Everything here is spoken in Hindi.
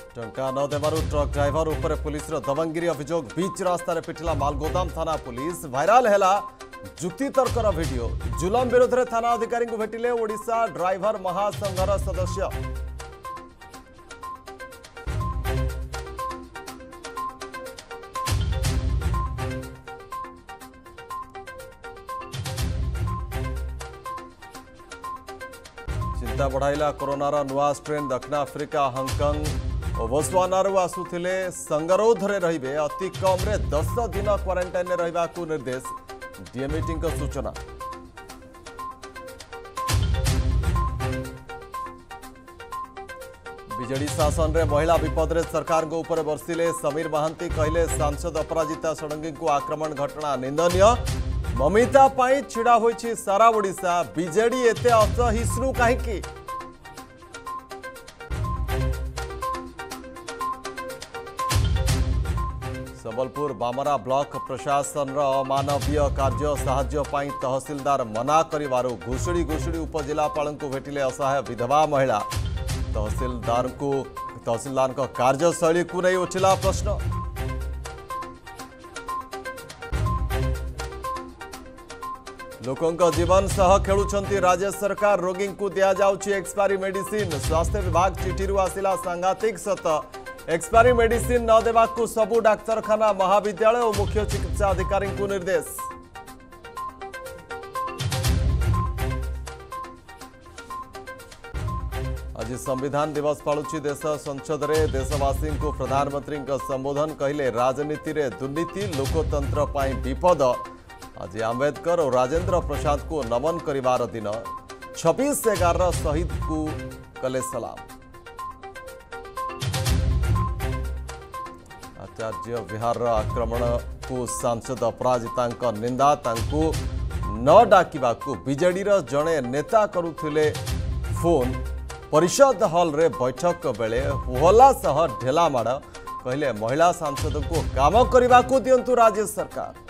टंका न देवारु ट्रक ड्राइवर उपर पुलिस दबंगिरी अभियोग बीच रास्तार पिटिला मालगोदाम थाना पुलिस भाइराल हैला जुक्ति तर्कर वीडियो जुलम विरोध में थाना अधिकारी को भेटिले ओडिशा ड्राइवर महासंघर सदस्य चिंता बढ़ाइला कोरोनार नुआ स्ट्रेन दक्षिण आफ्रिका हांगकांग और बोत्सवानारू आसुथिले संगरोध रे रहिबे अति कम रे 10 दिन क्वारंटाइन रहिबा को निर्देश डीएमईटी को सूचना। बीजेडी शासन रे महिला विपद रे सरकार को ऊपर बरसिले समीर महांती कहले सांसद अपराजिता षडंगी को आक्रमण घटना निंदनीय ममिता पाई छिड़ा होइछि सारा ओडिशा बीजेडी एते असहिष्णु काहेकि संबलपुर बामरा ब्लॉक प्रशासन अमानवीय कार्य साहाय्य पाई तहसीलदार मना करिवारु घुसुड़ी घुसुड़ी उपजिलापाल को भेटिले असहाय विधवा महिला तहसीलदार को कार्यशैली को नहीं उठिला प्रश्न। लोकों जीवन सह खेलुछंती राज्य सरकार रोगी को दिया जाउछि एक्सपायरी मेडिसिन स्वास्थ्य विभाग चिठी आसिला सांघातिक सत एक्सपायरी मेडिसिन न देवा को सबु डाक्तरखाना महाविद्यालय और मुख्य चिकित्सा अधिकारी को निर्देश। आज संविधान दिवस पालुछि देश संसद रे देशवासी को प्रधानमंत्री संबोधन कहले राजनीति रे दुर्नीति लोकतंत्र पाई विपद। आज आंबेडकर और राजेंद्र प्रसाद को नमन करिवार दिन 26/11 शहीद को कले सलाम। आचार्य विहार आक्रमण को सांसद अपराजिता निंदा न डाकिबा को बीजेडी जड़े नेता करुथिले फोन परिषद हॉल रे बैठक बेले होला सह ढेला माड़ कहले महिला सांसद को काम करने को दियंतु राज्य सरकार।